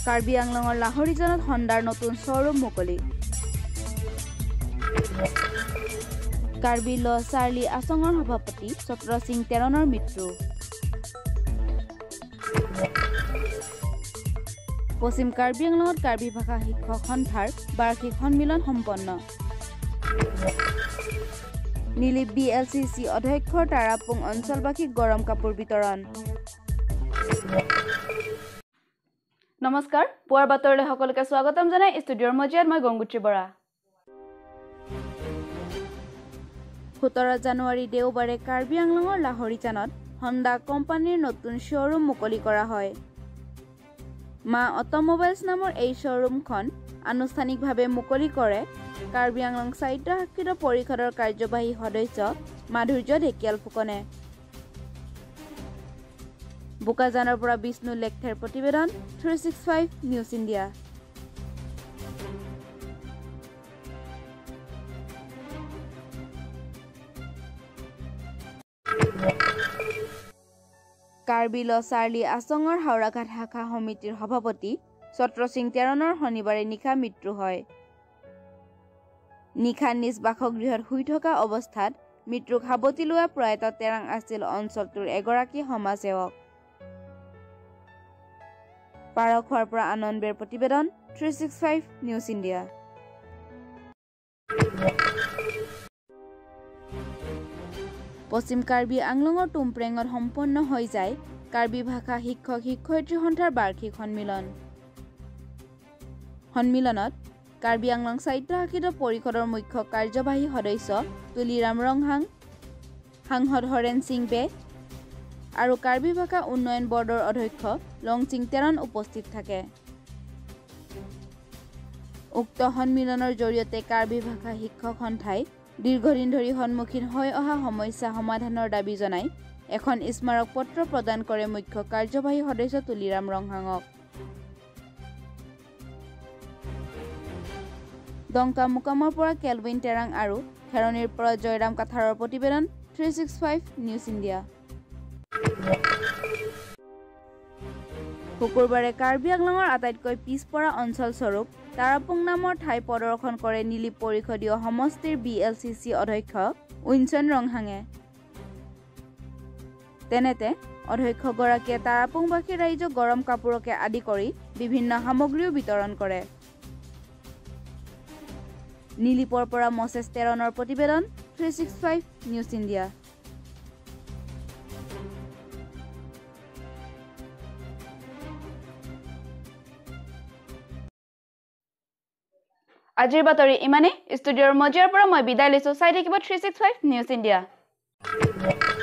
কাৰ্বি আংলঙৰ লাহৰিজানত হণ্ডাৰ নতুন শ্বৰুম মুকলি। কাৰ্বি ল চাৰ্লি আছঙৰ সভাপতি চক্ৰ সিং তেৰণৰ মৃত্যু। পশ্চিম কাৰ্বি আংলঙত কাৰ্বি ভাষা শিক্ষক সন্থাৰ বাৰ্ষিক সন্মিলন সম্পন্ন। নীলিপ BLCC অধ্যক্ষৰ তাৰাপুং অঞ্চলবাসীক গৰম কাপোৰ বিতৰণ। নমস্কাৰ, পুৱাৰ বাতৰলৈ সকলোকে স্বাগতম জনাই ষ্টুডিঅ'ৰ মজিয়াত মই গংগুত্ৰী বৰা। 17 জানুৱাৰী দেওবাৰে কাৰ্বি আংলঙৰ লাহৰিজানত হণ্ডা কোম্পানীৰ নতুন শ্বৰুম মুকলি কৰা হয়। মা অটোমোবাইলছ নামৰ এই শ্বৰুমখন আনুষ্ঠানিকভাৱে মুকলি কৰে কাৰ্বি আংলং স্বায়ত্তশাসিত পৰিষদৰ কাৰ্যবাহী সদস্য মাধুৰ্য ঢেকিয়াল ফুকনে। বোকাজানৰ পৰা বিষ্ণু লেখথেৰ প্ৰতিবেদন 365 নিউজ ইণ্ডিয়া। কাৰ্বি ল চাৰ্লি আছঙৰ হাওৰাঘাট শাখা সমিতিৰ সভাপতি চক্ৰ সিং তেৰণৰ শনিবাৰে নিশা মৃত্যু হয়। নিশা নিজ বাসগৃহত শুই থকা অৱস্থাত মৃত্যুক সাৱটি লোৱা প্ৰয়াত তেৰাং আছিল অঞ্চলটোৰ এগৰাকী সমাজসেৱক। পাৰখোৱাৰ পৰা আনন্দৰ প্ৰতিবেদন 365 নিউজ ইণ্ডিয়া। পশ্চিম কাৰ্বি আংলঙৰ টুমপ্ৰেঙত সম্পন্ন হৈ যায় কাৰ্বি ভাষা শিক্ষক শিক্ষয়িত্ৰী সন্থাৰ বাৰ্ষিক সন্মিলন। সন্মিলনত কাৰ্বি আংলং স্বায়ত্তশাসিত পৰিষদৰ মুখ্য কাৰ্যবাহী সদস্য তুলিৰাম ৰংহাং, সাংসদ হৰেণ সিং বে আৰু কাৰ্বি ভাষা উন্নয়ন বৰ্ডৰ অধ্যক্ষ লংচিং তেৰণ উপস্থিত থাকে। উক্ত সন্মিলনৰ জৰিয়তে কাৰ্বি ভাষা শিক্ষক সন্থাই দীৰ্ঘদিন ধৰি সন্মুখীন হৈ অহা সমস্যা সমাধানৰ দাবী জনাই এখন স্মাৰক পত্ৰ প্ৰদান কৰে মুখ্য কাৰ্যবাহী সদস্য তুলিৰাম ৰংহাঙক। ডংকা মুকামৰ পৰা কেলভিন তেৰাং আৰু খেৰণিৰ পৰা জয়ৰাম কাথাৰৰ প্ৰতিবেদন 365 নিউজ ইণ্ডিয়া। শুকুৰবাৰে কাৰ্বি আংলঙৰ আটাইতকৈ পিছপৰা অঞ্চলস্বৰূপ তাৰাপুং নামৰ ঠাই প্ৰদৰ্শন কৰে নীলিপ পৰিষদীয় সমষ্টিৰ BLCC অধ্যক্ষ উইনচন ৰংহাঙে। তেনেতে অধ্যক্ষগৰাকীয়ে তাৰাপুংবাসী ৰাইজক গৰম কাপোৰকে আদি কৰি বিভিন্ন সামগ্ৰীও বিতৰণ কৰে। নীলিপৰ পৰা মছেছ তেৰণৰ প্ৰতিবেদন 365 নিউজ ইণ্ডিয়া। আজিৰ বাতৰি ইমানেই। ষ্টুডিঅ'ৰ মজিয়াৰ পৰা মই বিদায় লৈছো। চাই থাকিব 365 নিউজ ইণ্ডিয়া।